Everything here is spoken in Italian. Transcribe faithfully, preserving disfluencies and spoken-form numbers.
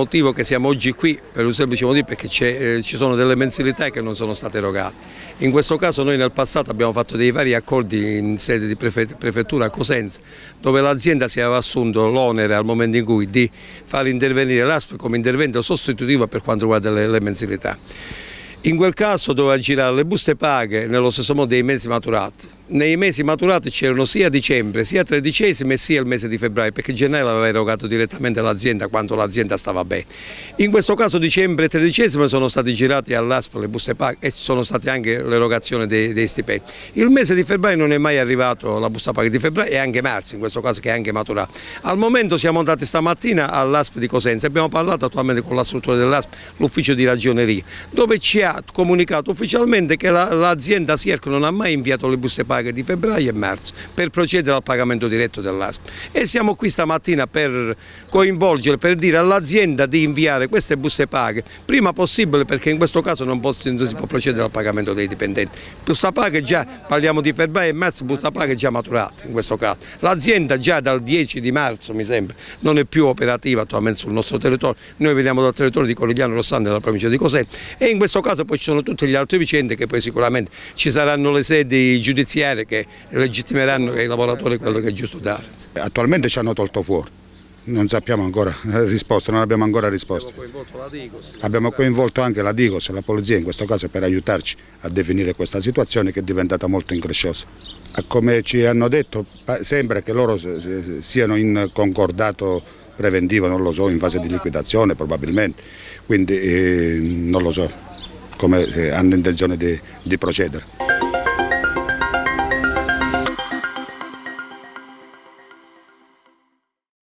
motivo che siamo oggi qui, per un semplice motivo, perché eh, ci sono delle mensilità che non sono state erogate. In questo caso noi nel passato abbiamo fatto dei vari accordi in sede di prefettura a Cosenza, dove l'azienda si aveva assunto l'onere al momento in cui di far intervenire l'A S P come intervento sostitutivo per quanto riguarda le, le mensilità. In quel caso doveva girare le buste paghe nello stesso modo dei mesi maturati. Nei mesi maturati c'erano sia dicembre, sia tredicesimo e sia il mese di febbraio, perché gennaio l'aveva erogato direttamente l'azienda quando l'azienda stava bene. In questo caso dicembre e tredicesimo sono stati girati all'A S P le buste paghe e sono state anche l'erogazione dei, dei stipendi. Il mese di febbraio non è mai arrivato la busta paga di febbraio e anche marzo, in questo caso che è anche maturato. Al momento siamo andati stamattina all'A S P di Cosenza e abbiamo parlato attualmente con la struttura dell'A S P, l'ufficio di ragioneria, dove ci ha comunicato ufficialmente che l'azienda Sierco non ha mai inviato le buste paghe di febbraio e marzo per procedere al pagamento diretto dell'A S P e siamo qui stamattina per coinvolgere, per dire all'azienda di inviare queste buste paghe prima possibile, perché in questo caso non, posso, non si può procedere al pagamento dei dipendenti. Busta paga già, parliamo di febbraio e marzo, busta paga già maturata in questo caso. L'azienda già dal dieci di marzo mi sembra non è più operativa attualmente sul nostro territorio, noi veniamo dal territorio di Corigliano Rossano nella provincia di Cosenza e in questo caso poi ci sono tutte le altre vicende che poi sicuramente ci saranno le sedi giudiziarie che legittimeranno ai lavoratori quello che è giusto dare. Attualmente ci hanno tolto fuori, non sappiamo ancora risposte, non abbiamo ancora risposte. Abbiamo coinvolto la Digos. Abbiamo coinvolto anche la Digos e la polizia in questo caso per aiutarci a definire questa situazione che è diventata molto incresciosa. Come ci hanno detto sembra che loro siano in concordato preventivo, non lo so, in fase di liquidazione probabilmente, quindi eh, non lo so come hanno intenzione di, di procedere.